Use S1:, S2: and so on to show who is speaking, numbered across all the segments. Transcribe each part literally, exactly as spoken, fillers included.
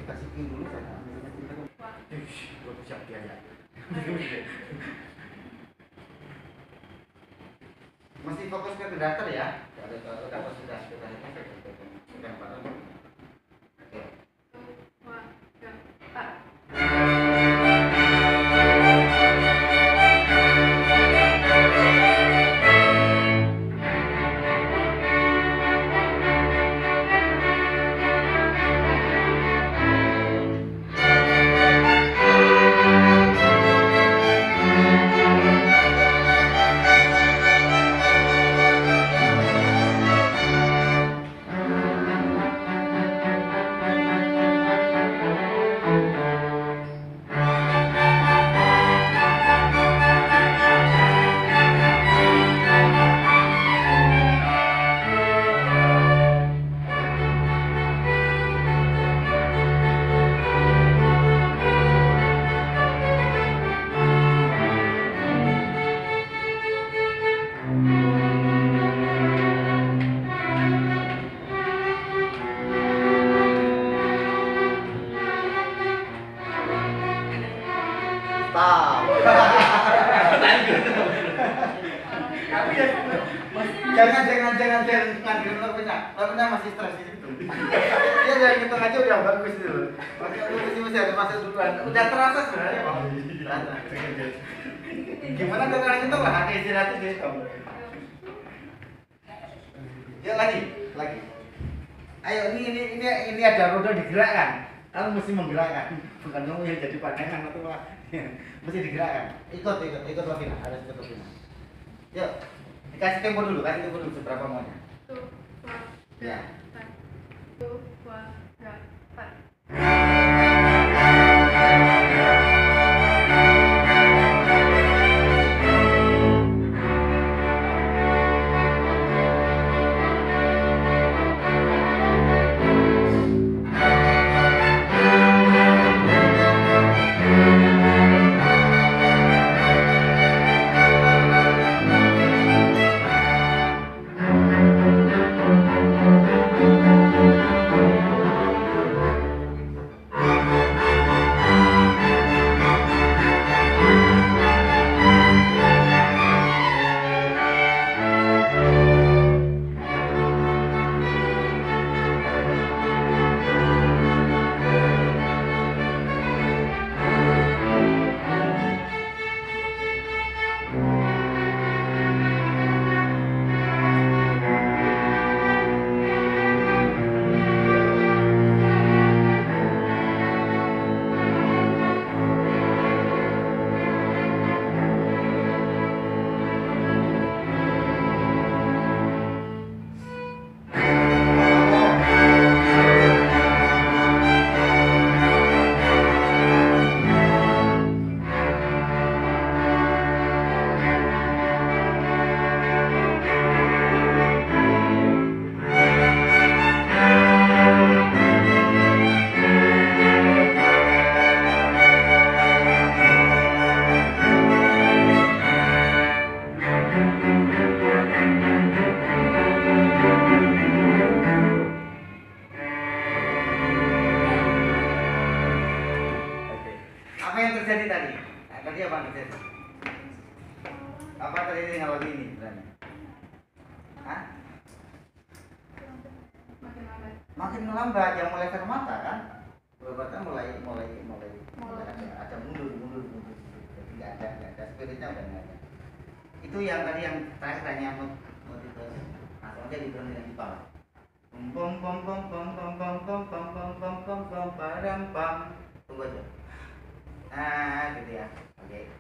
S1: kasih pin dulu sana. Gue siap dia ya. Masih fokus ke daftar ya? Kalau kalau daftar sudah sudah selesai sudah barang. Oke. Jangan jangan jangan jangan ngambil lagunya, lagunya masih stres itu. Dia dari hitung aja udah bagus itu. Makanya lu mesti mesti ada masuk duluan. Udah terasa sebenarnya kok. Gimana cara ngitung lah, ada istirahat deh kamu. Ya lagi, lagi. Ayo ini ini ini ini ada roda digerakkan. Kamu mesti menggerakkan, bukan kamu yang jadi pandangan atau apa. Mesti digerakkan. Ikut ikut ikut lagi, ada ikut lagi. Yuk. Kasih tempo dulu, kasih tempo dulu seberapa maunya.
S2: Tuh, wah,
S1: ya.
S2: Tuh, wah, empat.
S1: Terjadi tadi? Nah, tadi apa yang terjadi? Apa terjadi dengan lagu ini sebenarnya? Hah?
S2: Makin lambat.
S1: Makin melambat, yang mulai ke mata kan? Beberapa mulai mulai mulai mulai ada, ada mundur mundur mundur. Jadi nggak ada nggak ada spiritnya udah nggak ada. Itu yang tadi yang terakhir tanya mau mau itu langsung aja diberhenti dengan kepala. Pom pom pom pom pom pom pom pom pom pom pom pom pom padam pam. Tunggu aja. Nah, gitu ya. Oke.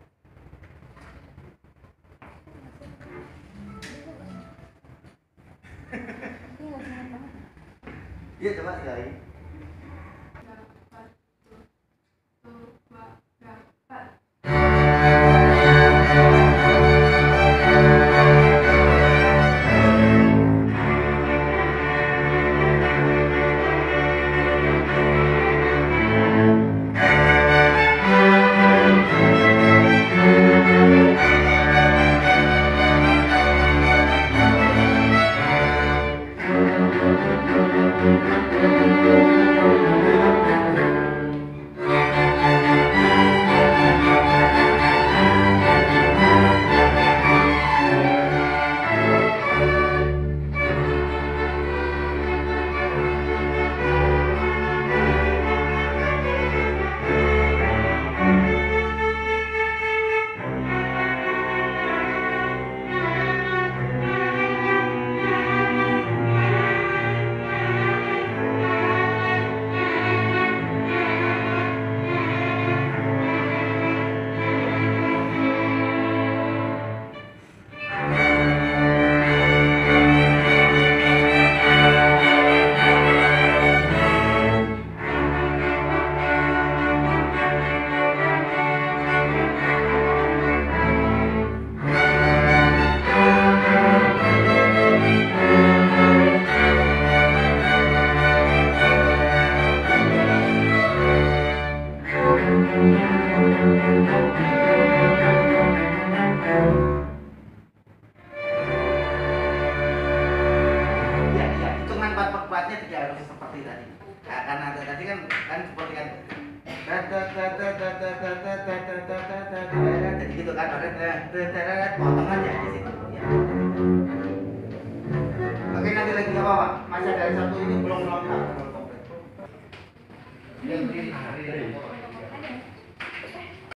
S1: Iya, coba sekali. Thank you. karena tadi kan kan seperti kan jadi gitu kan, potong aja di situ. Ya. Oke, nanti lagi nggak apa-apa. Masih ada satu ini belum lengkap, belum komplit. Ini berdiri, berdiri.